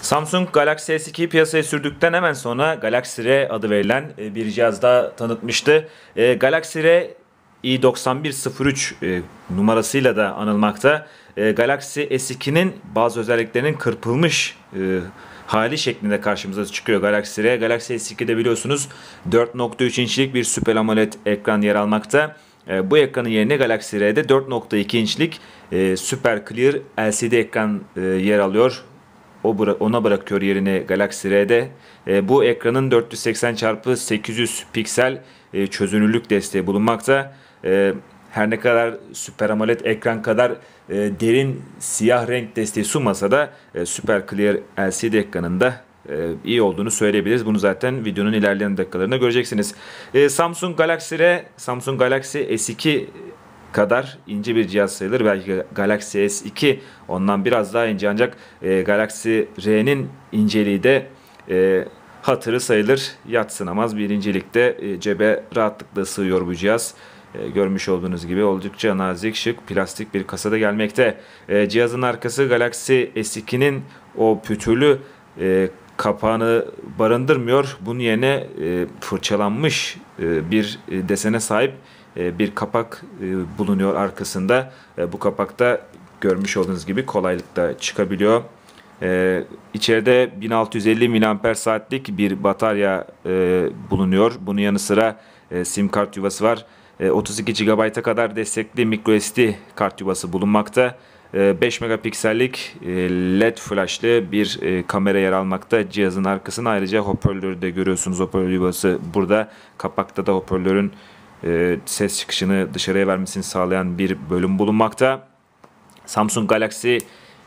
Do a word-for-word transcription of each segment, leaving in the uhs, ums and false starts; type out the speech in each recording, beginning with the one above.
Samsung Galaxy S ikiyi piyasaya sürdükten hemen sonra Galaxy R adı verilen bir cihaz daha tanıtmıştı. Galaxy R i doksan bir sıfır üç numarasıyla da anılmakta. Galaxy S ikinin bazı özelliklerinin kırpılmış hali şeklinde karşımıza çıkıyor Galaxy R. Galaxy S iki'de biliyorsunuz dört nokta üç inçlik bir Super AMOLED ekran yer almakta. Bu ekranın yerine Galaxy R'de dört nokta iki inçlik Super Clear L C D ekran yer alıyor. O ona bırakıyor yerini Galaxy R'de. Bu ekranın dört yüz seksen çarpı sekiz yüz piksel çözünürlük desteği bulunmakta. Her ne kadar Super AMOLED ekran kadar derin siyah renk desteği sunmasa da Super Clear L C D ekranında iyi olduğunu söyleyebiliriz. Bunu zaten videonun ilerleyen dakikalarında göreceksiniz. Samsung Galaxy R, Samsung Galaxy S iki kadar ince bir cihaz sayılır. Belki Galaxy S iki ondan biraz daha ince, ancak Galaxy R'nin inceliği de hatırı sayılır. Yadsınamaz bir incelikte, cebe rahatlıkla sığıyor bu cihaz. Görmüş olduğunuz gibi oldukça nazik, şık, plastik bir kasada gelmekte. Cihazın arkası Galaxy S iki'nin o pütürlü kapağını barındırmıyor. Bunun yerine fırçalanmış bir desene sahip bir kapak bulunuyor arkasında. Bu kapakta görmüş olduğunuz gibi kolaylıkla çıkabiliyor. İçeride bin altı yüz elli miliamper saatlik bir batarya bulunuyor. Bunun yanı sıra sim kart yuvası var. otuz iki gigabayta kadar destekli microSD kart yuvası bulunmakta. beş megapiksellik L E D flashlı bir kamera yer almakta. Cihazın arkasında ayrıca hoparlörü de görüyorsunuz. Hoparlör yuvası burada. Kapakta da hoparlörün ses çıkışını dışarıya vermesini sağlayan bir bölüm bulunmakta. Samsung Galaxy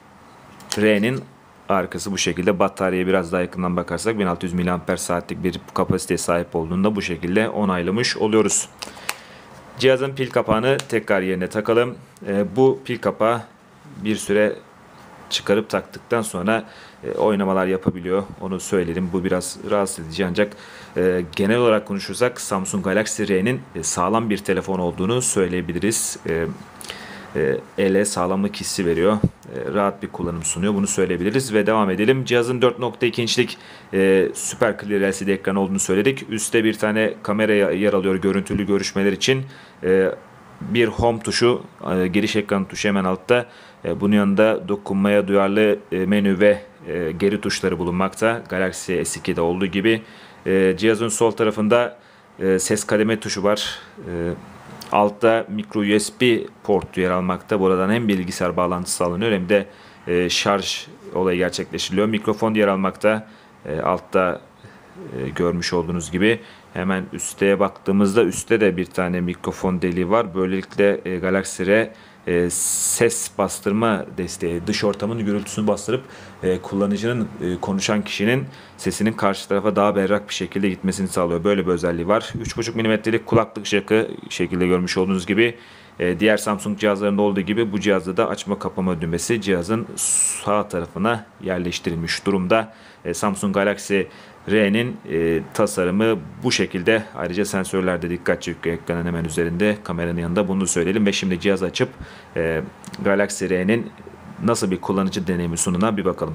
R'nin arkası bu şekilde. Bataryaya biraz daha yakından bakarsak bin altı yüz miliamper saatlik bir kapasiteye sahip olduğunda bu şekilde onaylamış oluyoruz. Cihazın pil kapağını tekrar yerine takalım. Bu pil kapağı bir süre çıkarıp taktıktan sonra e, oynamalar yapabiliyor. Onu söyleyelim. Bu biraz rahatsız edici, ancak e, genel olarak konuşursak Samsung Galaxy R'nin e, sağlam bir telefon olduğunu söyleyebiliriz. E, e, ele sağlamlık hissi veriyor. E, rahat bir kullanım sunuyor. Bunu söyleyebiliriz ve devam edelim. Cihazın dört nokta iki inçlik e, Super Clear L C D ekran olduğunu söyledik. Üstte bir tane kamera yer alıyor görüntülü görüşmeler için. E, bir home tuşu, e, giriş ekran tuşu hemen altta. Bunun yanında dokunmaya duyarlı menü ve geri tuşları bulunmakta. Galaxy S iki'de olduğu gibi. Cihazın sol tarafında ses kademe tuşu var. Altta micro U S B portu yer almakta. Buradan hem bilgisayar bağlantısı sağlanıyor hem de şarj olayı gerçekleştiriliyor. Mikrofon yer almakta. Altta görmüş olduğunuz gibi. Hemen üste baktığımızda üstte de bir tane mikrofon deliği var. Böylelikle Galaxy R E, ses bastırma desteği, dış ortamın gürültüsünü bastırıp e, kullanıcının, e, konuşan kişinin sesinin karşı tarafa daha berrak bir şekilde gitmesini sağlıyor. Böyle bir özelliği var. üç buçuk milimetrelik kulaklık jackı şekilde görmüş olduğunuz gibi. E, diğer Samsung cihazlarında olduğu gibi bu cihazda da açma kapama düğmesi cihazın sağ tarafına yerleştirilmiş durumda. E, Samsung Galaxy R'nin e, tasarımı bu şekilde. Ayrıca sensörler de dikkat çekiyor ekranın hemen üzerinde, kameranın yanında, bunu söyleyelim. Ve şimdi cihaz açıp e, Galaxy R'nin nasıl bir kullanıcı deneyimi sunduğuna bir bakalım.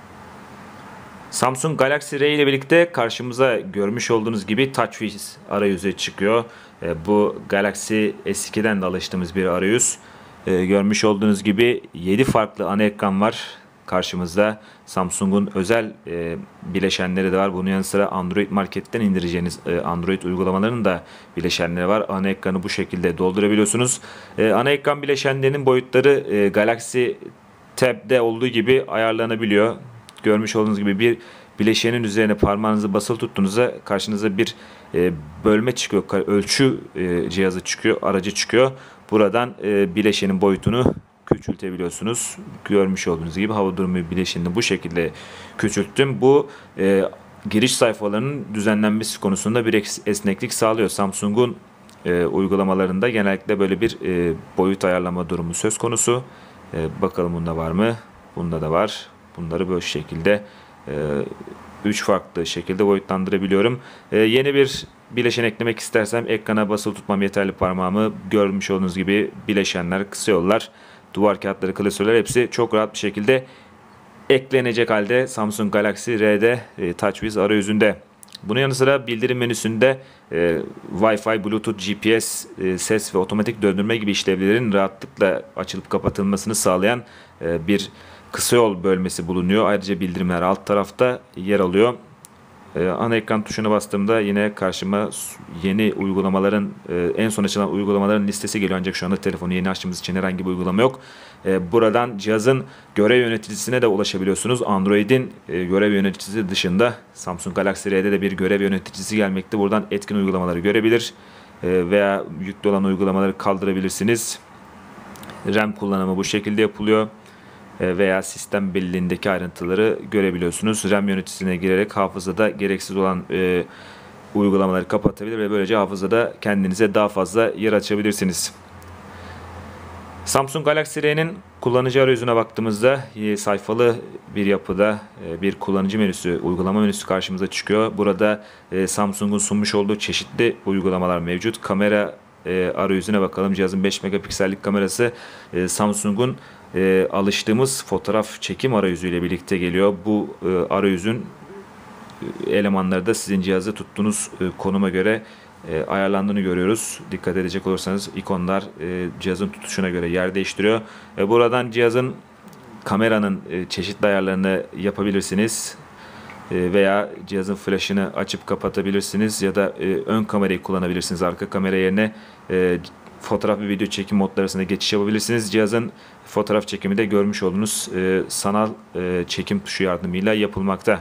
Samsung Galaxy R ile birlikte karşımıza görmüş olduğunuz gibi TouchWiz arayüzü çıkıyor. E, bu Galaxy S iki'den de alıştığımız bir arayüz. E, görmüş olduğunuz gibi yedi farklı ana ekran var karşımızda. Samsung'un özel e, bileşenleri de var. Bunun yanı sıra Android marketten indireceğiniz e, Android uygulamalarının da bileşenleri var. Ana ekranı bu şekilde doldurabiliyorsunuz. E, ana ekran bileşenlerinin boyutları e, Galaxy Tab'de olduğu gibi ayarlanabiliyor. Görmüş olduğunuz gibi bir bileşenin üzerine parmağınızı basılı tuttuğunuzda karşınıza bir e, bölme çıkıyor. Ölçü e, cihazı çıkıyor, aracı çıkıyor. Buradan e, bileşenin boyutunu küçültebiliyorsunuz. Görmüş olduğunuz gibi hava durumu bileşenini bu şekilde küçülttüm. Bu e, giriş sayfalarının düzenlenmesi konusunda bir esneklik sağlıyor. Samsung'un e, uygulamalarında genellikle böyle bir e, boyut ayarlama durumu söz konusu. E, bakalım bunda var mı? Bunda da var. Bunları böyle şekilde üç farklı şekilde boyutlandırabiliyorum. E, yeni bir bileşen eklemek istersem ekrana basılı tutmam yeterli parmağımı. Görmüş olduğunuz gibi bileşenler, kısa yollar, duvar kağıtları, klasörler hepsi çok rahat bir şekilde eklenecek halde Samsung Galaxy R'de e, TouchWiz arayüzünde. Bunun yanı sıra bildirim menüsünde e, Wi-Fi, Bluetooth, G P S, e, ses ve otomatik döndürme gibi işlevlerin rahatlıkla açılıp kapatılmasını sağlayan e, bir kısa yol bölmesi bulunuyor. Ayrıca bildirimler alt tarafta yer alıyor. Ee, ana ekran tuşuna bastığımda yine karşıma yeni uygulamaların, e, en son açılan uygulamaların listesi geliyor. Ancak şu anda telefonu yeni açtığımız için herhangi bir uygulama yok. E, buradan cihazın görev yöneticisine de ulaşabiliyorsunuz. Android'in e, görev yöneticisi dışında Samsung Galaxy R'de de bir görev yöneticisi gelmekte. Buradan etkin uygulamaları görebilir e, veya yüklü olan uygulamaları kaldırabilirsiniz. RAM kullanımı bu şekilde yapılıyor. Veya sistem belleğindeki ayrıntıları görebiliyorsunuz. RAM yöneticisine girerek hafızada gereksiz olan e, uygulamaları kapatabilir ve böylece hafızada kendinize daha fazla yer açabilirsiniz. Samsung Galaxy R'nin kullanıcı arayüzüne baktığımızda e, sayfalı bir yapıda e, bir kullanıcı menüsü, uygulama menüsü karşımıza çıkıyor. Burada e, Samsung'un sunmuş olduğu çeşitli uygulamalar mevcut. Kamera e, arayüzüne bakalım. Cihazın beş megapiksellik kamerası e, Samsung'un E, alıştığımız fotoğraf çekim arayüzüyle birlikte geliyor. Bu e, arayüzün e, elemanları da sizin cihazı tuttuğunuz e, konuma göre e, ayarlandığını görüyoruz. Dikkat edecek olursanız ikonlar e, cihazın tutuşuna göre yer değiştiriyor. E, buradan cihazın kameranın e, çeşitli ayarlarını yapabilirsiniz. E, veya cihazın flaşını açıp kapatabilirsiniz ya da e, ön kamerayı kullanabilirsiniz. Arka kamera yerine e, fotoğraf ve video çekim modları arasında geçiş yapabilirsiniz. Cihazın fotoğraf çekimi de görmüş olduğunuz e, sanal e, çekim tuşu yardımıyla yapılmakta.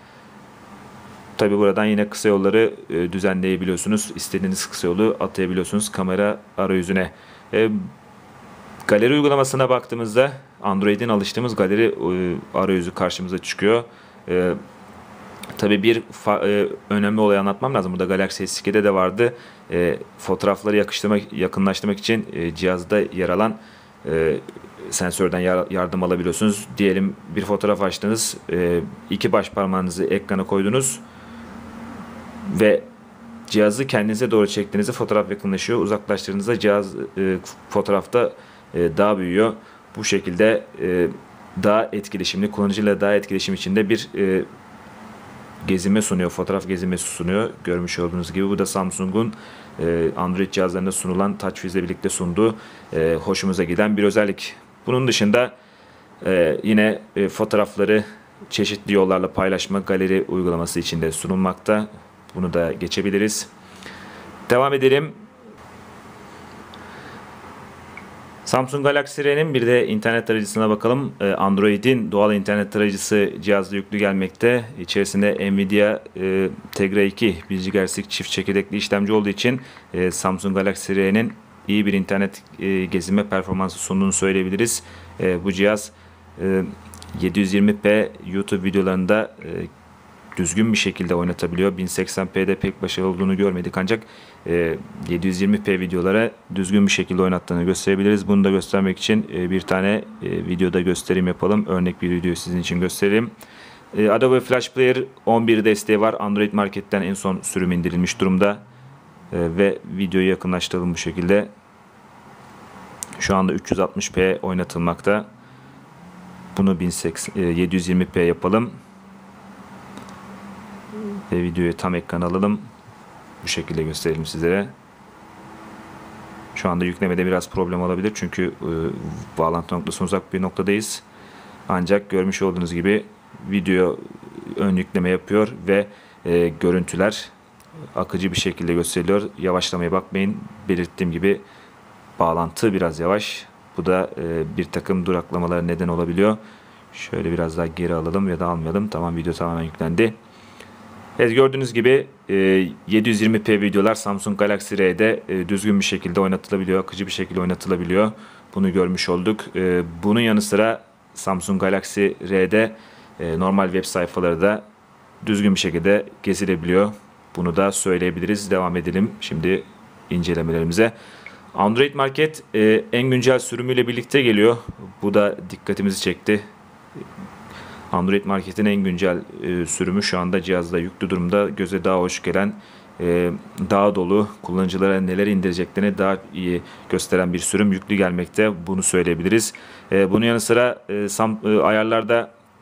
Tabi buradan yine kısa yolları e, düzenleyebiliyorsunuz. İstediğiniz kısa yolu atayabiliyorsunuz kamera arayüzüne. E, galeri uygulamasına baktığımızda Android'in alıştığımız galeri e, arayüzü karşımıza çıkıyor. E, Tabii bir e, önemli olayı anlatmam lazım. Burada Galaxy S iki'de de vardı. E, fotoğrafları yakıştırmak, yakınlaştırmak için e, cihazda yer alan e, sensörden yar, yardım alabiliyorsunuz. Diyelim bir fotoğraf açtınız, e, iki baş parmağınızı ekrana koydunuz ve cihazı kendinize doğru çektiğinizde fotoğraf yakınlaşıyor. Uzaklaştırdığınızda cihaz e, fotoğrafta e, daha büyüyor. Bu şekilde e, daha etkileşimli, kullanıcıyla daha etkileşim içinde bir e, gezinme sunuyor, fotoğraf gezinmesi sunuyor. Görmüş olduğunuz gibi bu da Samsung'un e, Android cihazlarında sunulan TouchWiz ile birlikte sunduğu e, hoşumuza giden bir özellik. Bunun dışında e, yine e, fotoğrafları çeşitli yollarla paylaşma galeri uygulaması içinde sunulmakta. Bunu da geçebiliriz. Devam edelim. Samsung Galaxy R'nin bir de internet tarayıcısına bakalım. Android'in doğal internet tarayıcısı cihazda yüklü gelmekte. İçerisinde Nvidia e, Tegra iki bir gigahertzlik çift çekirdekli işlemci olduğu için e, Samsung Galaxy R'nin iyi bir internet e, gezinme performansı sunduğunu söyleyebiliriz. E, bu cihaz e, yedi yüz yirmi p YouTube videolarında e, düzgün bir şekilde oynatabiliyor. bin seksen p'de pek başarılı olduğunu görmedik ancak e, yedi yüz yirmi p videolara düzgün bir şekilde oynattığını gösterebiliriz. Bunu da göstermek için e, bir tane e, videoda gösterim yapalım. Örnek bir videoyu sizin için göstereyim. E, Adobe Flash Player on bir desteği var. Android Market'ten en son sürüm indirilmiş durumda. E, ve videoyu yakınlaştıralım bu şekilde. Şu anda üç yüz altmış p oynatılmakta. Bunu yedi yüz yirmi p yapalım. Ve videoyu tam ekran alalım. Bu şekilde gösterelim sizlere. Şu anda yüklemede biraz problem olabilir. Çünkü e, bağlantı noktasına uzak bir noktadayız. Ancak görmüş olduğunuz gibi video ön yükleme yapıyor ve e, görüntüler akıcı bir şekilde gösteriliyor. Yavaşlamaya bakmayın. Belirttiğim gibi bağlantı biraz yavaş. Bu da e, bir takım duraklamalara neden olabiliyor. Şöyle biraz daha geri alalım ya da almayalım. Tamam, video tamamen yüklendi. Evet, gördüğünüz gibi yedi yüz yirmi p videolar Samsung Galaxy R'de düzgün bir şekilde oynatılabiliyor. Akıcı bir şekilde oynatılabiliyor. Bunu görmüş olduk. Bunun yanı sıra Samsung Galaxy R'de normal web sayfaları da düzgün bir şekilde gezilebiliyor. Bunu da söyleyebiliriz. Devam edelim şimdi incelemelerimize. Android Market en güncel sürümüyle birlikte geliyor. Bu da dikkatimizi çekti. Android Market'in en güncel e, sürümü şu anda cihazda yüklü durumda. Göze daha hoş gelen, e, daha dolu, kullanıcılara neler indireceklerini daha iyi gösteren bir sürüm yüklü gelmekte. Bunu söyleyebiliriz. E, bunun yanı sıra e, sam, e, ayarlarda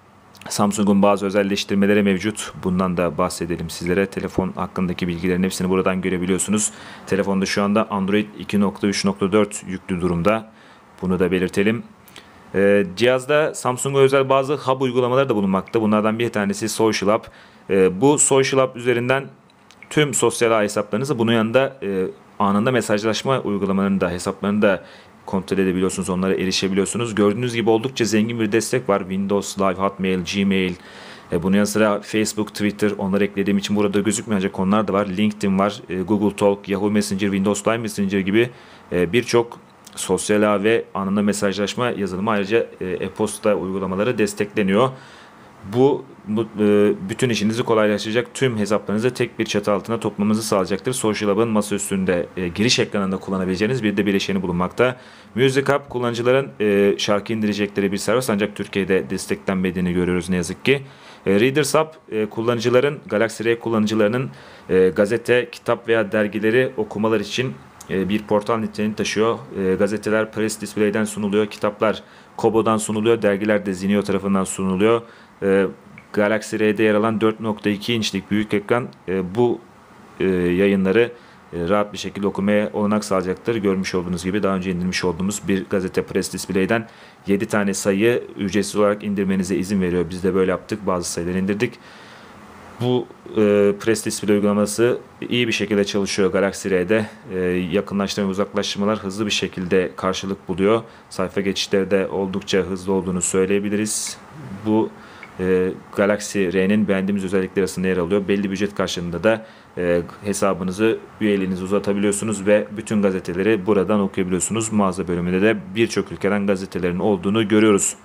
Samsung'un bazı özelleştirmeleri mevcut. Bundan da bahsedelim sizlere. Telefon hakkındaki bilgilerin hepsini buradan görebiliyorsunuz. Telefonda şu anda Android iki nokta üç nokta dört yüklü durumda. Bunu da belirtelim. Ee, cihazda Samsung'a özel bazı hub uygulamaları da bulunmakta. Bunlardan bir tanesi Social App. Ee, bu Social App üzerinden tüm sosyal ağ hesaplarınızı, bunun yanında e, anında mesajlaşma uygulamalarını da, hesaplarını da kontrol edebiliyorsunuz. Onlara erişebiliyorsunuz. Gördüğünüz gibi oldukça zengin bir destek var. Windows Live, Hotmail, Gmail. E, bunun yanı sıra Facebook, Twitter, onları eklediğim için burada gözükmeyecek konular da var. LinkedIn var, e, Google Talk, Yahoo Messenger, Windows Live Messenger gibi e, birçok sosyal ağ ve anında mesajlaşma yazılımı, ayrıca e, e-posta uygulamaları destekleniyor. Bu, bu e, bütün işinizi kolaylaştıracak, tüm hesaplarınızı tek bir çatı altına toplamanızı sağlayacaktır. Social Hub'ın masa üstünde e, giriş ekranında kullanabileceğiniz bir de bileşeni bulunmakta. Music Hub kullanıcıların e, şarkı indirecekleri bir servis, ancak Türkiye'de desteklenmediğini görüyoruz ne yazık ki. E, Readers Hub e, kullanıcıların, Galaxy R kullanıcılarının e, gazete, kitap veya dergileri okumalar için e, bir portal niteliğini taşıyor. E, gazeteler Press Display'den sunuluyor, kitaplar Kobo'dan sunuluyor, dergiler de Zinio tarafından sunuluyor. E, Galaxy R'de yer alan dört nokta iki inçlik büyük ekran e, bu e, yayınları e, rahat bir şekilde okumaya olanak sağlayacaktır. Görmüş olduğunuz gibi daha önce indirmiş olduğumuz bir gazete Press Display'den yedi tane sayı ücretsiz olarak indirmenize izin veriyor. Biz de böyle yaptık. Bazı sayıları indirdik. Bu e, Press Display uygulaması iyi bir şekilde çalışıyor Galaxy R'de. E, yakınlaştırma ve uzaklaştırmalar hızlı bir şekilde karşılık buluyor. Sayfa geçişleri de oldukça hızlı olduğunu söyleyebiliriz. Bu e, Galaxy R'nin beğendiğimiz özellikler arasında yer alıyor. Belli bir ücret karşılığında da e, hesabınızı, üyeliğinizi uzatabiliyorsunuz ve bütün gazeteleri buradan okuyabiliyorsunuz. Mağaza bölümünde de birçok ülkeden gazetelerin olduğunu görüyoruz.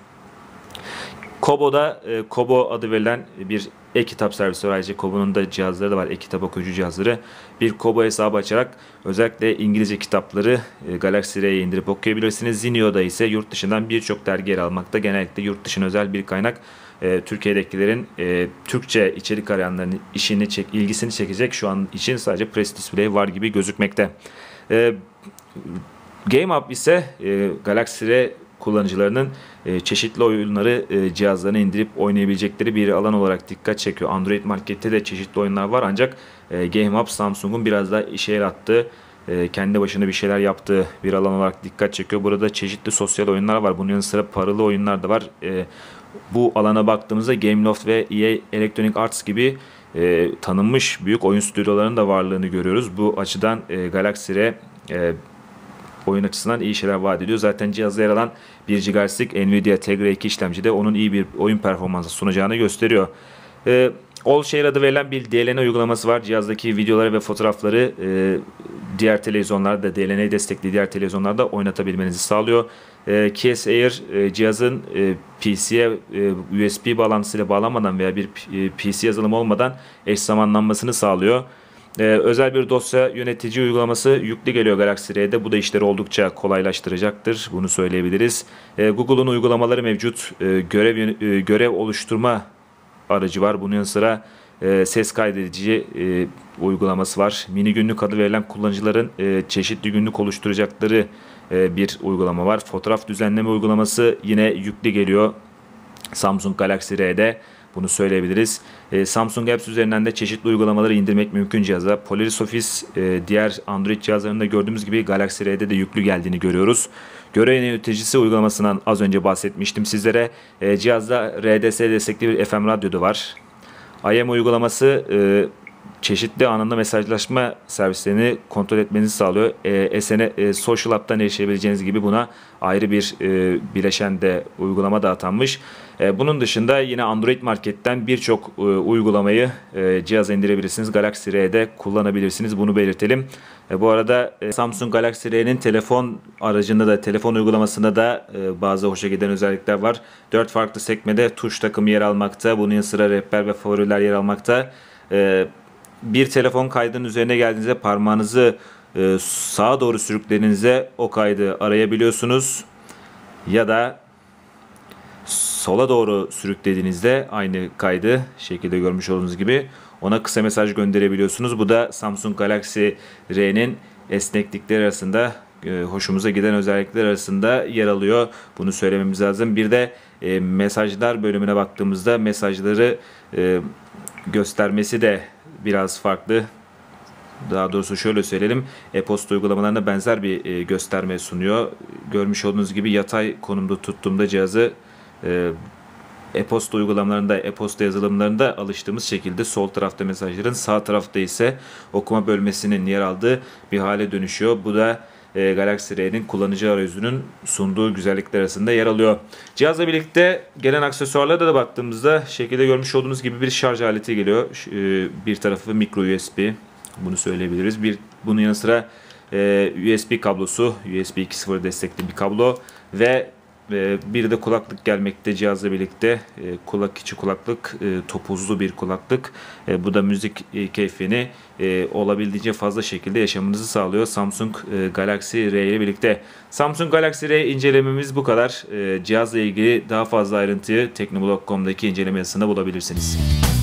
Kobo'da e, Kobo adı verilen bir e-kitap servisi var. Ayrıca Kobo'nun da cihazları da var. E-kitap okuyucu cihazları. Bir Kobo hesabı açarak özellikle İngilizce kitapları e, Galaxy R'ye indirip okuyabilirsiniz. Zinio'da ise yurt dışından birçok dergi yer almakta. Genellikle yurt dışına özel bir kaynak. E, Türkiye'dekilerin e, Türkçe içerik arayanların işini çek, ilgisini çekecek şu an için sadece Press Display var gibi gözükmekte. E, Game Up ise e, Galaxy R kullanıcılarının e, çeşitli oyunları e, cihazlarına indirip oynayabilecekleri bir alan olarak dikkat çekiyor. Android markette de çeşitli oyunlar var, ancak e, Game Up Samsung'un biraz da işe yarattığı, e, kendi başına bir şeyler yaptığı bir alan olarak dikkat çekiyor. Burada çeşitli sosyal oyunlar var. Bunun yanı sıra paralı oyunlar da var. E, bu alana baktığımızda Gameloft ve E A Electronic Arts gibi e, tanınmış büyük oyun stüdyolarının da varlığını görüyoruz. Bu açıdan e, Galaxy R e, oyun açısından iyi şeyler vaat ediyor. Zaten cihazda yer alan bir gigahertzlik Nvidia Tegra iki işlemci de onun iyi bir oyun performansı sunacağını gösteriyor. Ee, AllShare adı verilen bir D L N A uygulaması var. Cihazdaki videoları ve fotoğrafları e, diğer televizyonlarda, D L N A destekli diğer televizyonlarda oynatabilmenizi sağlıyor. E, Keys Air e, cihazın e, P C'ye e, U S B bağlantısıyla bağlanmadan veya bir e, P C yazılımı olmadan eş zamanlanmasını sağlıyor. Ee, özel bir dosya yönetici uygulaması yüklü geliyor Galaxy R'de. Bu da işleri oldukça kolaylaştıracaktır. Bunu söyleyebiliriz. Ee, Google'un uygulamaları mevcut. Ee, görev e, görev oluşturma aracı var. Bunun yanı sıra e, ses kaydedici e, uygulaması var. Mini günlük adı verilen kullanıcıların e, çeşitli günlük oluşturacakları e, bir uygulama var. Fotoğraf düzenleme uygulaması yine yüklü geliyor Samsung Galaxy R'de. Bunu söyleyebiliriz. E, Samsung Apps üzerinden de çeşitli uygulamaları indirmek mümkün cihaza. Polaris Office e, diğer Android cihazlarında gördüğümüz gibi Galaxy R'de de yüklü geldiğini görüyoruz. Görev yöneticisi uygulamasından az önce bahsetmiştim sizlere. E, cihazda R D S destekli bir F M radyo da var. I M uygulaması e, çeşitli anında mesajlaşma servislerini kontrol etmenizi sağlıyor. E, S N e, Social App'tan erişebileceğiniz gibi buna ayrı bir e, bileşen de uygulama da atanmış. E, bunun dışında yine Android marketten birçok e, uygulamayı e, cihaza indirebilirsiniz. Galaxy R'de kullanabilirsiniz. Bunu belirtelim. E, bu arada e, Samsung Galaxy R'nin telefon aracında da, telefon uygulamasında da e, bazı hoşa giden özellikler var. dört farklı sekmede tuş takımı yer almakta. Bunun yanı sıra rehber ve favoriler yer almakta. E, bir telefon kaydının üzerine geldiğinizde parmağınızı e, sağa doğru sürüklediğinizde o kaydı arayabiliyorsunuz. Ya da sola doğru sürüklediğinizde aynı kaydı şekilde görmüş olduğunuz gibi ona kısa mesaj gönderebiliyorsunuz. Bu da Samsung Galaxy R'nin esneklikleri arasında e, hoşumuza giden özellikler arasında yer alıyor. Bunu söylememiz lazım. Bir de e, mesajlar bölümüne baktığımızda mesajları e, göstermesi de biraz farklı. Daha doğrusu şöyle söyleyelim, e-posta uygulamalarına benzer bir e, gösterme sunuyor. Görmüş olduğunuz gibi yatay konumda tuttuğumda cihazı e, e-posta uygulamalarında, e-posta yazılımlarında alıştığımız şekilde sol tarafta mesajların, sağ tarafta ise okuma bölmesinin yer aldığı bir hale dönüşüyor. Bu da e, Galaxy R'nin kullanıcı arayüzünün sunduğu güzellikler arasında yer alıyor. Cihazla birlikte gelen aksesuarlara da baktığımızda şekilde görmüş olduğunuz gibi bir şarj aleti geliyor. E, bir tarafı micro U S B. Bunu söyleyebiliriz. Bir, bunun yanı sıra e, U S B kablosu, U S B iki nokta sıfır destekli bir kablo ve e, bir de kulaklık gelmekte cihazla birlikte. E, kulak içi kulaklık, e, topuzlu bir kulaklık. E, bu da müzik e, keyfini e, olabildiğince fazla şekilde yaşamanızı sağlıyor. Samsung e, Galaxy R ile birlikte. Samsung Galaxy R incelememiz bu kadar. E, cihazla ilgili daha fazla ayrıntıyı teknoblog nokta com'daki inceleme yazısında bulabilirsiniz.